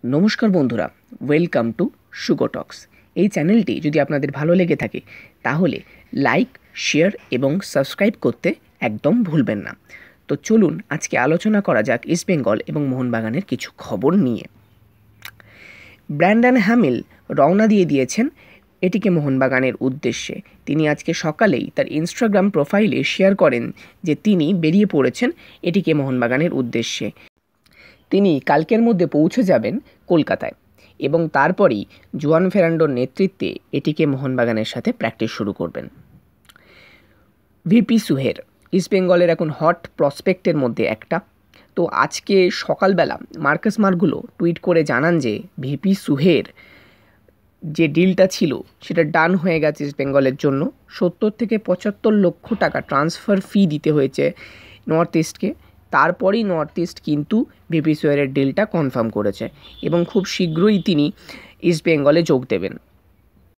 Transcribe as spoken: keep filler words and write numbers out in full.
নমস্কার বন্ধুরা, welcome to সুগো টক্স। এই চ্যানেলটি যদি আপনাদের ভালো লেগে থাকে তাহলে লাইক, শেয়ার এবং সাবস্ক্রাইব করতে একদম ভুলবেন না। তো চলুন আজকে আলোচনা করা যাক ইস্টবেঙ্গল এবং মোহনবাগানের কিছু খবর নিয়ে। ব্র্যান্ডন হ্যামিল রওনা দিয়ে দিয়েছেন এটিকে মোহনবাগানের উদ্দেশ্যে। তিনি আজকে সকালেই তার ইনস্টাগ্রাম প্রোফাইলে শেয়ার করেন যে তিনি বেরিয়ে পড়েছেন এটিকে মোহনবাগানের উদ্দেশ্যে। তিনি কালকের মধ্যে পৌঁছে যাবেন কলকাতায় এবং তারপরেই জুয়ান ফেরান্ডোর নেতৃত্বে এটিকে মোহনবাগানের সাথে প্র্যাকটিস শুরু করবেন। ভিপি সুহের ইস্টবেঙ্গলের এখন হট প্রসপেক্টের মধ্যে একটা। তো আজকে সকালবেলা মার্কাস মার্গুলো টুইট করে জানান যে ভিপি সুহের যে ডিলটা ছিল সেটা ডান হয়ে গেছে ইস্টবেঙ্গলের জন্য। সত্তর থেকে পঁচাত্তর লক্ষ টাকা ট্রান্সফার ফি দিতে হয়েছে নর্থ ইস্টকে। তারপরেই নর্থ ইস্ট কিন্তু ভিপি সুহেরের ডিলটা কনফার্ম করেছে এবং খুব শীঘ্রই তিনি ইস্টবেঙ্গলে যোগ দেবেন।